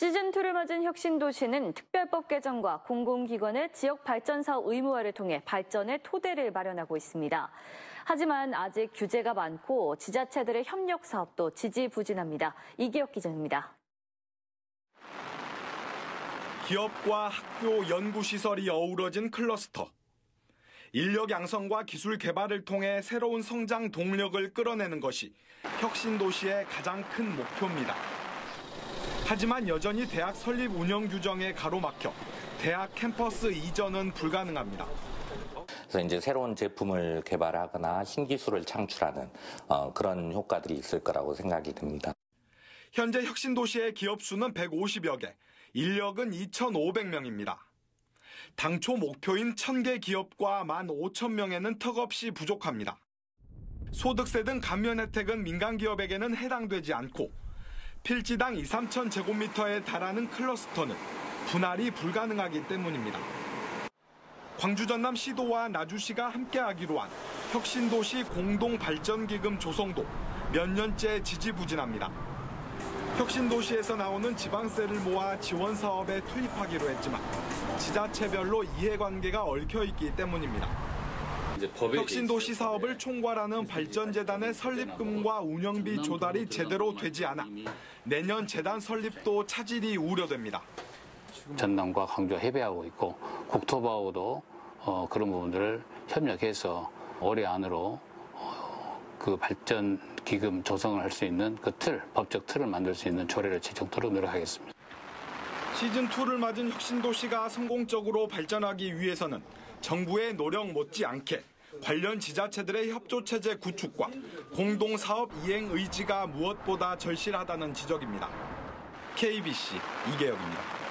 시즌2를 맞은 혁신도시는 특별법 개정과 공공기관의 지역 발전 사업 의무화를 통해 발전의 토대를 마련하고 있습니다. 하지만 아직 규제가 많고 지자체들의 협력 사업도 지지부진합니다. 이기혁 기자입니다. 기업과 학교, 연구시설이 어우러진 클러스터. 인력 양성과 기술 개발을 통해 새로운 성장 동력을 끌어내는 것이 혁신도시의 가장 큰 목표입니다. 하지만 여전히 대학 설립 운영 규정에 가로막혀 대학 캠퍼스 이전은 불가능합니다. 그래서 이제 새로운 제품을 개발하거나 신기술을 창출하는 그런 효과들이 있을 거라고 생각이 듭니다. 현재 혁신도시의 기업 수는 150여 개, 인력은 2,500명입니다. 당초 목표인 1,000개 기업과 15,000명에는 턱없이 부족합니다. 소득세 등 감면 혜택은 민간 기업에게는 해당되지 않고 필지당 2, 3천 제곱미터에 달하는 클러스터는 분할이 불가능하기 때문입니다. 광주 전남 시도와 나주시가 함께하기로 한 혁신도시 공동발전기금 조성도 몇 년째 지지부진합니다. 혁신도시에서 나오는 지방세를 모아 지원 사업에 투입하기로 했지만 지자체별로 이해관계가 얽혀있기 때문입니다. 혁신도시 사업을 총괄하는 발전재단의 설립금과 운영비 조달이 제대로 되지 않아 내년 재단 설립도 차질이 우려됩니다. 전남과 광주와 협의하고 있고 국토부하고도 그런 부분들을 협력해서 올해 안으로 그 발전 기금 조성을 할 수 있는 그 법적 틀을 만들 수 있는 조례를 제정토록 노력하겠습니다. 시즌2를 맞은 혁신도시가 성공적으로 발전하기 위해서는 정부의 노력 못지않게 관련 지자체들의 협조체제 구축과 공동사업 이행 의지가 무엇보다 절실하다는 지적입니다. KBC 이계혁입니다.